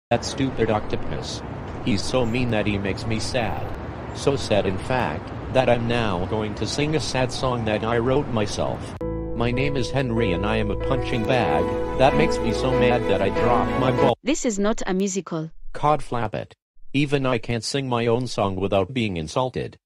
That stupid octopus. He's so mean that he makes me sad. So sad in fact, that I'm now going to sing a sad song that I wrote myself. My name is Henry and I am a punching bag. That makes me so mad that I drop my ball. This is not a musical. Cod flap it. Even I can't sing my own song without being insulted.